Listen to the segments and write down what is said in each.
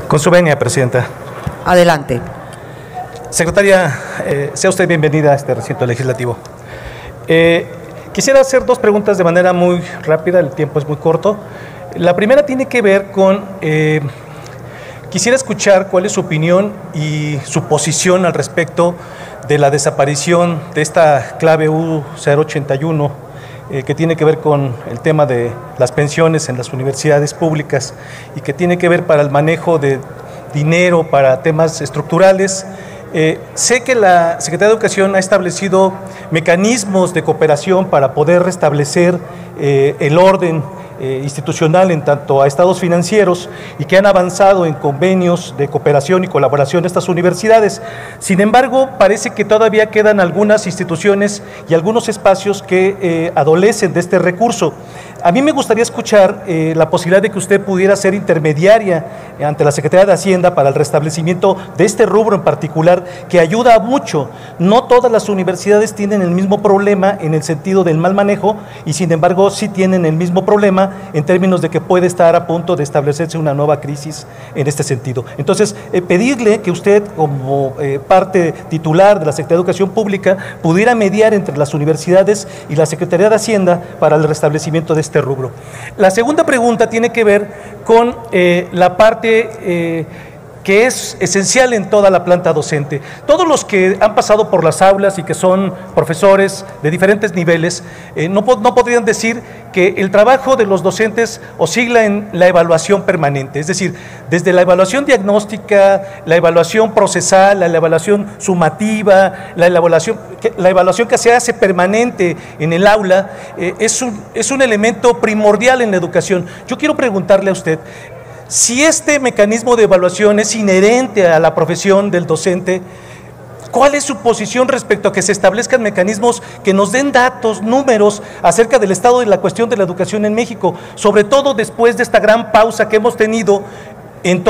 Con su venia, Presidenta. Adelante. Secretaria, sea usted bienvenida a este recinto legislativo. Quisiera hacer dos preguntas de manera muy rápida, el tiempo es muy corto. La primera tiene que ver con, quisiera escuchar cuál es su opinión y su posición al respecto de la desaparición de esta clave U081, que tiene que ver con el tema de las pensiones en las universidades públicas y que tiene que ver para el manejo de dinero para temas estructurales. Sé que la Secretaría de Educación ha establecido mecanismos de cooperación para poder restablecer el orden institucional en tanto a estados financieros y que han avanzado en convenios de cooperación y colaboración de estas universidades. Sin embargo, parece que todavía quedan algunas instituciones y algunos espacios que adolecen de este recurso. A mí me gustaría escuchar la posibilidad de que usted pudiera ser intermediaria ante la Secretaría de Hacienda para el restablecimiento de este rubro en particular, que ayuda mucho. No todas las universidades tienen el mismo problema en el sentido del mal manejo y sin embargo sí tienen el mismo problema en términos de que puede estar a punto de establecerse una nueva crisis en este sentido. Entonces, pedirle que usted, como parte titular de la Secretaría de Educación Pública, pudiera mediar entre las universidades y la Secretaría de Hacienda para el restablecimiento de este rubro. La segunda pregunta tiene que ver con la parte que es esencial en toda la planta docente. Todos los que han pasado por las aulas y que son profesores de diferentes niveles, no podrían decir que el trabajo de los docentes oscila en la evaluación permanente, es decir, desde la evaluación diagnóstica, la evaluación procesal, la evaluación sumativa, la evaluación que se hace permanente en el aula, es un elemento primordial en la educación. Yo quiero preguntarle a usted, si este mecanismo de evaluación es inherente a la profesión del docente, ¿cuál es su posición respecto a que se establezcan mecanismos que nos den datos, números acerca del estado de la cuestión de la educación en México, sobre todo después de esta gran pausa que hemos tenido en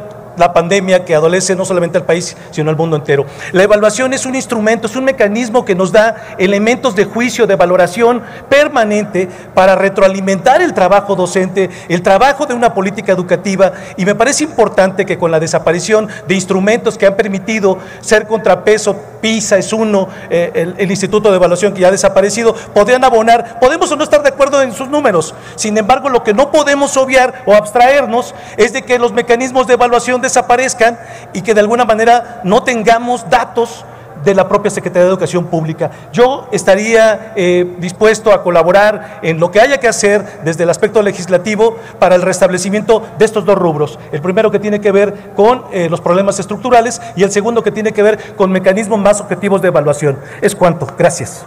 la pandemia que adolece no solamente al país, sino al mundo entero? La evaluación es un instrumento, es un mecanismo que nos da elementos de juicio, de valoración permanente para retroalimentar el trabajo docente, el trabajo de una política educativa, y me parece importante que con la desaparición de instrumentos que han permitido ser contrapeso, PISA es uno, el Instituto de Evaluación que ya ha desaparecido, podrían abonar. Podemos o no estar de acuerdo en sus números, sin embargo lo que no podemos obviar o abstraernos es de que los mecanismos de evaluación desaparezcan y que de alguna manera no tengamos datos de la propia Secretaría de Educación Pública. Yo estaría dispuesto a colaborar en lo que haya que hacer desde el aspecto legislativo para el restablecimiento de estos dos rubros. El primero que tiene que ver con los problemas estructurales y el segundo que tiene que ver con mecanismos más objetivos de evaluación. Es cuanto. Gracias.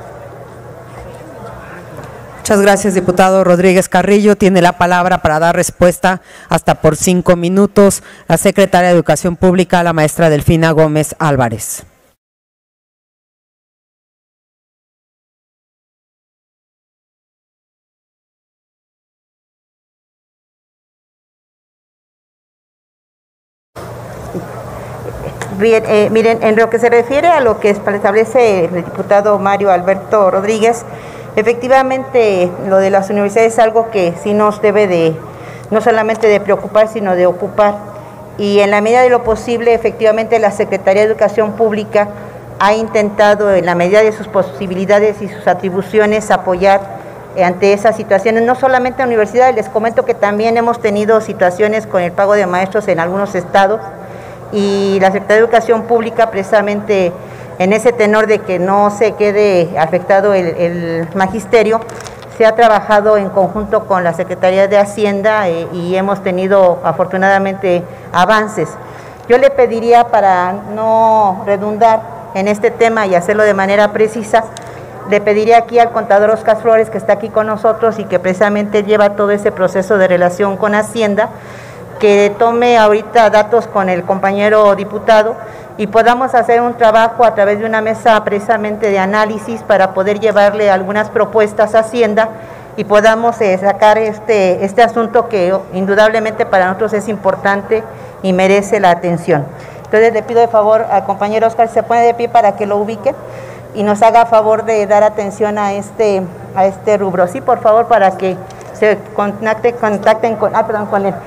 Muchas gracias, diputado Rodríguez Carrillo. Tiene la palabra para dar respuesta hasta por 5 minutos la secretaria de Educación Pública, la maestra Delfina Gómez Álvarez. Bien, miren, en lo que se refiere a lo que establece el diputado Mario Alberto Rodríguez, efectivamente lo de las universidades es algo que sí nos debe de, no solamente de preocupar, sino de ocupar. Y en la medida de lo posible, efectivamente la Secretaría de Educación Pública ha intentado, en la medida de sus posibilidades y sus atribuciones, apoyar ante esas situaciones, no solamente en universidades. Les comento que también hemos tenido situaciones con el pago de maestros en algunos estados, y la Secretaría de Educación Pública, precisamente en ese tenor de que no se quede afectado el magisterio, se ha trabajado en conjunto con la Secretaría de Hacienda y hemos tenido afortunadamente avances. Yo le pediría, para no redundar en este tema y hacerlo de manera precisa, le pediría aquí al contador Oscar Flores, que está aquí con nosotros y que precisamente lleva todo ese proceso de relación con Hacienda, que tome ahorita datos con el compañero diputado y podamos hacer un trabajo a través de una mesa precisamente de análisis para poder llevarle algunas propuestas a Hacienda y podamos sacar este asunto que indudablemente para nosotros es importante y merece la atención. Entonces le pido de favor al compañero Oscar, se pone de pie para que lo ubique y nos haga favor de dar atención a este rubro. Sí, por favor, para que se contacten con él.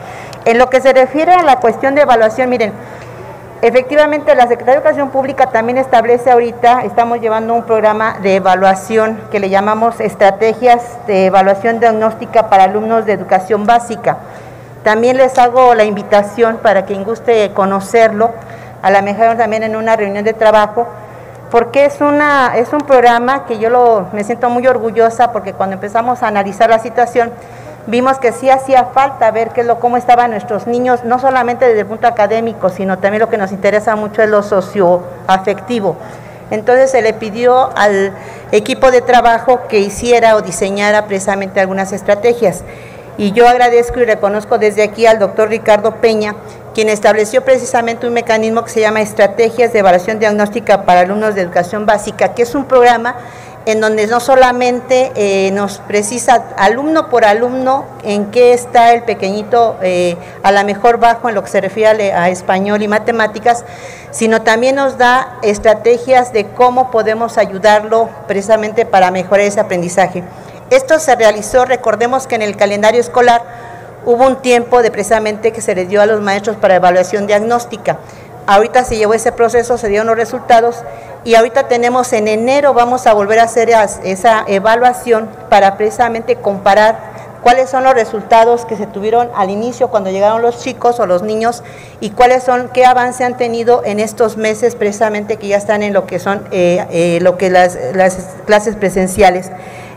En lo que se refiere a la cuestión de evaluación, miren, efectivamente la Secretaría de Educación Pública también establece ahorita, estamos llevando un programa de evaluación que le llamamos Estrategias de Evaluación Diagnóstica para Alumnos de Educación Básica. También les hago la invitación para quien guste conocerlo, a lo mejor también en una reunión de trabajo, porque es un programa que me siento muy orgullosa, porque cuando empezamos a analizar la situación, vimos que sí hacía falta ver cómo estaban nuestros niños, no solamente desde el punto académico, sino también lo que nos interesa mucho es lo socioafectivo. Entonces se le pidió al equipo de trabajo que hiciera o diseñara precisamente algunas estrategias. Y yo agradezco y reconozco desde aquí al doctor Ricardo Peña, quien estableció precisamente un mecanismo que se llama Estrategias de Evaluación Diagnóstica para Alumnos de Educación Básica, que es un programa en donde no solamente nos precisa alumno por alumno en qué está el pequeñito, a lo mejor bajo en lo que se refiere a español y matemáticas, sino también nos da estrategias de cómo podemos ayudarlo precisamente para mejorar ese aprendizaje. Esto se realizó, recordemos que en el calendario escolar hubo un tiempo de precisamente que se les dio a los maestros para evaluación diagnóstica. Ahorita se llevó ese proceso, se dieron los resultados y ahorita tenemos en enero, vamos a volver a hacer esa evaluación para precisamente comparar cuáles son los resultados que se tuvieron al inicio cuando llegaron los chicos o los niños y qué avance han tenido en estos meses precisamente que ya están en lo que son las clases presenciales.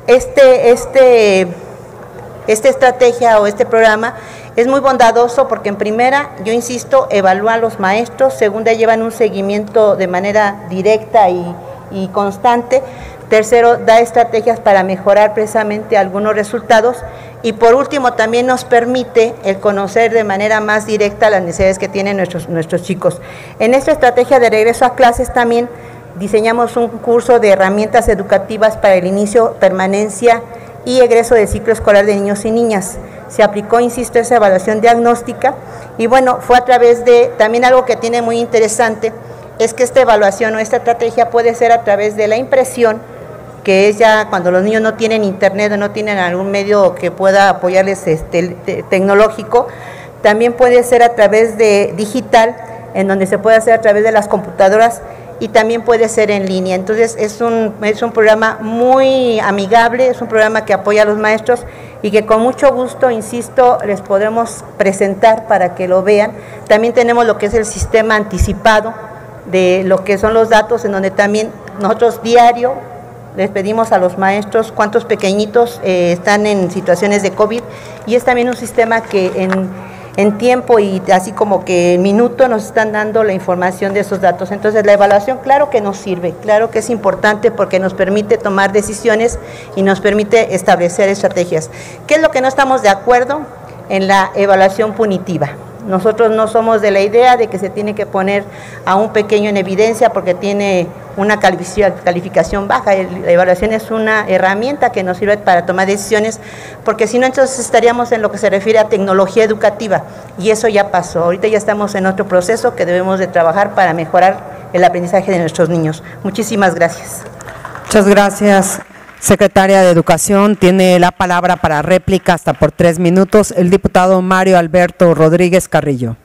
Esta estrategia o este programa es muy bondadoso porque en primera, yo insisto, evalúan los maestros, segunda, llevan un seguimiento de manera directa y constante, tercero, da estrategias para mejorar precisamente algunos resultados y por último también nos permite el conocer de manera más directa las necesidades que tienen nuestros chicos. En esta estrategia de regreso a clases también diseñamos un curso de herramientas educativas para el inicio, permanencia y egreso del ciclo escolar de niños y niñas. Se aplicó, insisto, esa evaluación diagnóstica y bueno, fue a través de, también algo que tiene muy interesante, es que esta evaluación o esta estrategia puede ser a través de la impresión, que es ya cuando los niños no tienen internet o no tienen algún medio que pueda apoyarles tecnológico, también puede ser a través de digital, en donde se puede hacer a través de las computadoras y también puede ser en línea. Entonces es un programa muy amigable, es un programa que apoya a los maestros y que con mucho gusto, insisto, les podremos presentar para que lo vean. También tenemos lo que es el sistema anticipado de lo que son los datos, en donde también nosotros diario les pedimos a los maestros cuántos pequeñitos están en situaciones de COVID y es también un sistema que en tiempo y así como que en minuto nos están dando la información de esos datos. Entonces la evaluación claro que nos sirve, claro que es importante porque nos permite tomar decisiones y nos permite establecer estrategias. ¿Qué es lo que no estamos de acuerdo? En la evaluación punitiva. Nosotros no somos de la idea de que se tiene que poner a un pequeño en evidencia porque tiene una calificación baja. La evaluación es una herramienta que nos sirve para tomar decisiones, porque si no, entonces estaríamos en lo que se refiere a tecnología educativa, y eso ya pasó. Ahorita ya estamos en otro proceso que debemos de trabajar para mejorar el aprendizaje de nuestros niños. Muchísimas gracias. Muchas gracias. Secretaria de Educación, tiene la palabra para réplica hasta por 3 minutos el diputado Mario Alberto Rodríguez Carrillo.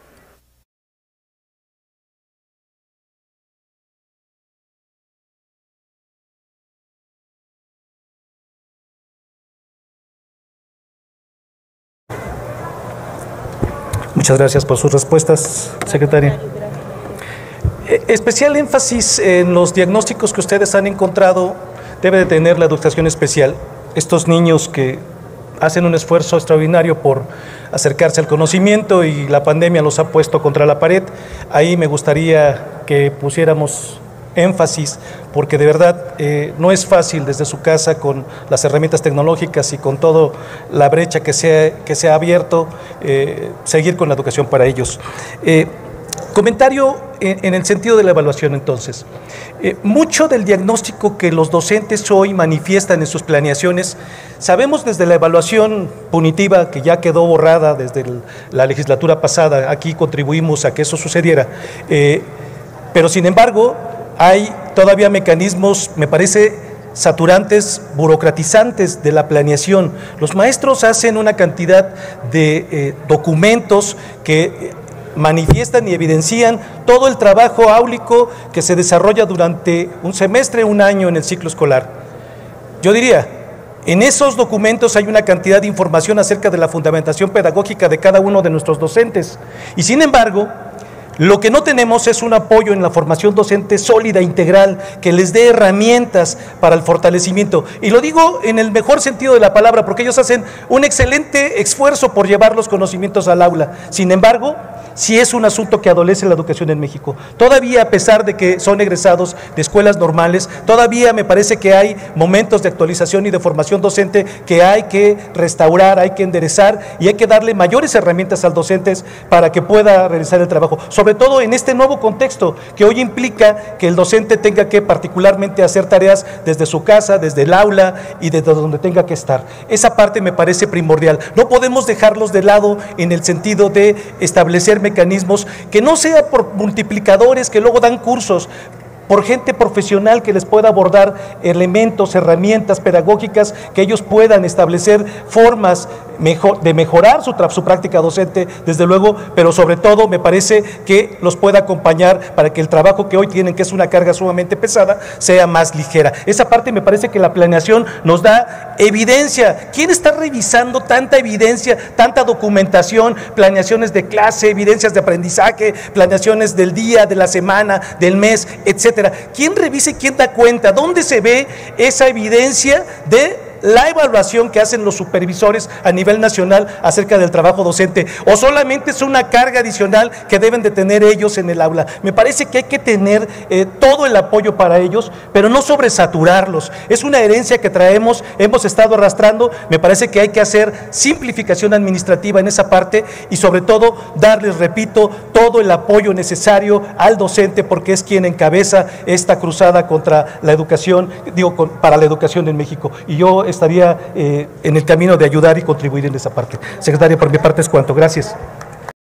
Muchas gracias por sus respuestas, secretaria. Especial énfasis en los diagnósticos que ustedes han encontrado debe de tener la educación especial. Estos niños que hacen un esfuerzo extraordinario por acercarse al conocimiento y la pandemia los ha puesto contra la pared. Ahí me gustaría que pusiéramos énfasis, porque de verdad no es fácil desde su casa con las herramientas tecnológicas y con toda la brecha que se ha abierto, seguir con la educación para ellos. Comentario en el sentido de la evaluación entonces. Mucho del diagnóstico que los docentes hoy manifiestan en sus planeaciones, sabemos desde la evaluación punitiva que ya quedó borrada desde la legislatura pasada, aquí contribuimos a que eso sucediera, pero sin embargo hay todavía mecanismos, me parece, saturantes, burocratizantes de la planeación. Los maestros hacen una cantidad de documentos que manifiestan y evidencian todo el trabajo áulico que se desarrolla durante un semestre, un año en el ciclo escolar. Yo diría, en esos documentos hay una cantidad de información acerca de la fundamentación pedagógica de cada uno de nuestros docentes. Y sin embargo, lo que no tenemos es un apoyo en la formación docente sólida, integral, que les dé herramientas para el fortalecimiento. Y lo digo en el mejor sentido de la palabra, porque ellos hacen un excelente esfuerzo por llevar los conocimientos al aula. Sin embargo, sí es un asunto que adolece la educación en México. Todavía, a pesar de que son egresados de escuelas normales, todavía me parece que hay momentos de actualización y de formación docente que hay que restaurar, hay que enderezar y hay que darle mayores herramientas al docente para que pueda realizar el trabajo. Sobre todo en este nuevo contexto que hoy implica que el docente tenga que particularmente hacer tareas desde su casa, desde el aula y desde donde tenga que estar. Esa parte me parece primordial. No podemos dejarlos de lado en el sentido de establecer mecanismos que no sea por multiplicadores que luego dan cursos, por gente profesional que les pueda abordar elementos, herramientas pedagógicas, que ellos puedan establecer formas de mejorar su práctica docente, desde luego, pero sobre todo me parece que los pueda acompañar para que el trabajo que hoy tienen, que es una carga sumamente pesada, sea más ligera. Esa parte me parece que la planeación nos da evidencia. ¿Quién está revisando tanta evidencia, tanta documentación, planeaciones de clase, evidencias de aprendizaje, planeaciones del día, de la semana, del mes, etcétera? ¿Quién revisa y quién da cuenta? ¿Dónde se ve esa evidencia de la evaluación que hacen los supervisores a nivel nacional acerca del trabajo docente? ¿O solamente es una carga adicional que deben de tener ellos en el aula? Me parece que hay que tener todo el apoyo para ellos, pero no sobresaturarlos. Es una herencia que traemos, hemos estado arrastrando. Me parece que hay que hacer simplificación administrativa en esa parte y sobre todo darles, repito, todo el apoyo necesario al docente, porque es quien encabeza esta cruzada contra la educación, para la educación en México. Y yo estaría en el camino de ayudar y contribuir en esa parte. Secretaria, por mi parte es cuanto. Gracias.